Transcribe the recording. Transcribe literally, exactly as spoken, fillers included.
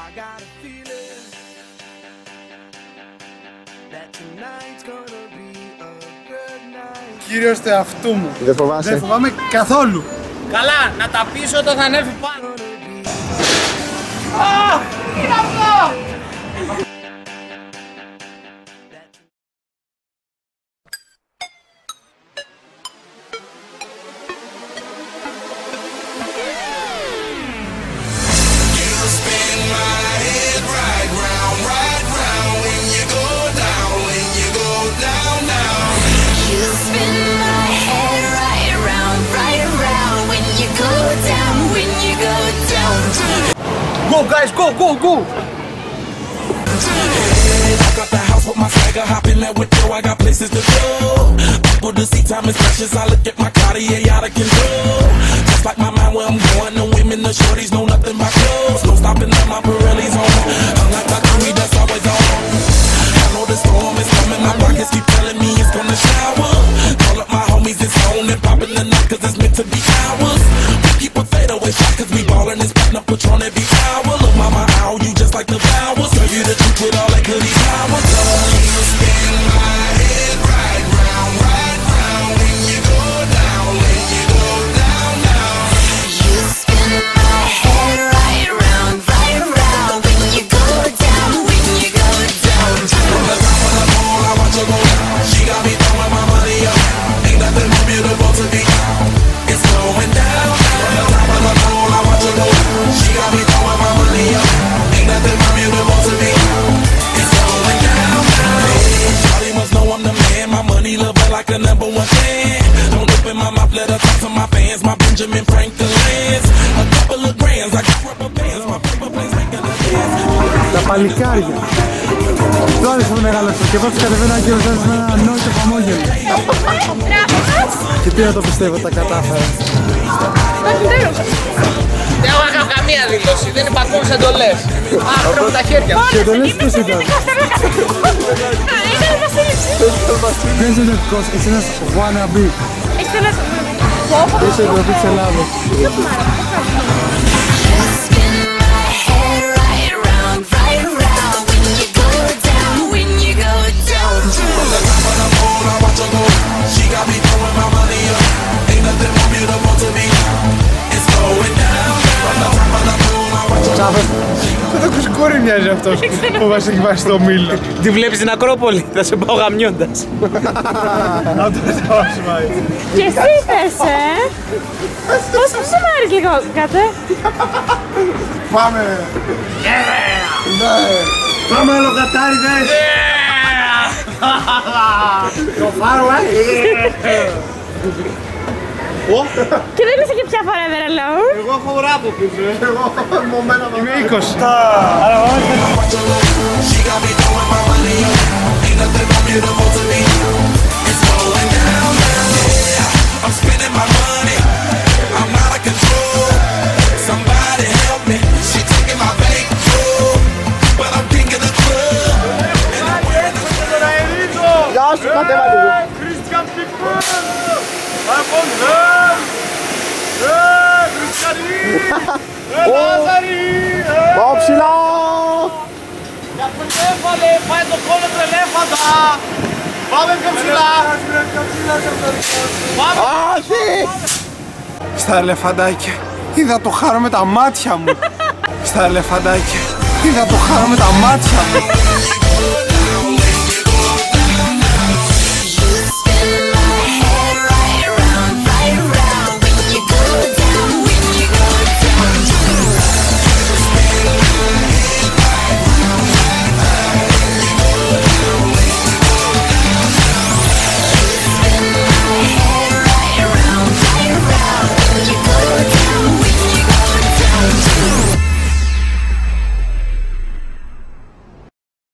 Κύριος του εαυτού μου. Δεν φοβάσαι? Δεν φοβάμαι καθόλου. Καλά, να τα πείσω όταν θα ανέβει πάνω. Α, τι είναι αυτό! Go guys, go, go, go! I got the house with my swagger, hopping that window, I got places to go. People to see, time is precious, I look at my Cartier out of control. Just like my mind where I'm going, the women, the shorties know nothing but clothes. No stopping at my Pirelli's on, unlike my Louis that's always on. I know the storm is coming, my pockets keep telling me it's gonna shower. Call up my homies, it's on and popping the night cause it's meant to be ours. We keep a fadeaway shot cause we ballin' and spittin' up Patron every hour. Look mama, ow, you just like the flowers. Serve you the truth with all that goodies powers. You spin my head right round, right round. When you go down, when you go down, down. You spin my head right round, right round. When you go down, when you go down, From the top of the pole, I watch her go down. She got me throwing my money up. Ain't nothing more beautiful to be. It's going down. From the top of the pole, I watch her go down. She got me throwing my money up. Ain't nothing more beautiful to be. It's going down. Hey, Shawty must know I'm the man. My money love her like a number one fan. Don't open my mouth, let her talk to my fans. My Benjamin Franklin's. A couple of grands, I got rubber bands. My paper planes making a dance. Τα παλικάρια. Τώρα θα μεγαλώσω και πώς κατεβαίνω και ρωτάς με ένα ανόητο χαμόγελο. Και τι να το πιστεύω, τα κατάφερα. Δεν έχω κάνει καμία δήλωση, δεν υπακούω σε εντολές. Άκρα μου τα χέρια. Και εντολές πώς ήταν? Ποιος είναι δικός, εσύ ένας wannabe. Έχεις ένας... Είσαι ντροπή της Ελλάδος. Το κουσκούρι μοιάζει αυτός που μας έχει βάσει στο μήλο. Τη βλέπεις στην Ακρόπολη, θα σε πάω γαμιώντας. Αυτός θα μας πάει. Και εσύ θες, ε! Πώς σου μάρεις λίγο, κάτε! Πάμε! Ναι! Πάμε λογατάριδες! Το φάρο, ε! Και δεν είσαι και πια forever alone! Εγώ έχω ουρά από πίσω, εγώ μωμένα είμαι είκοσι. Γεια σου, κατέβα λίγο. Christian Pickford! Από Ζεν! Ε, Χριστιανή! Ε, Λάζαρη! Πάω ψηλά! Για τον έφαλε, πάει το κόλλο του ελέφαντα. Πάμε πιο ψηλά! Άχι! Στα ελεφαντάκια είδα το χάρο με τα μάτια μου. Στα ελεφαντάκια είδα το χάρο με τα μάτια μου.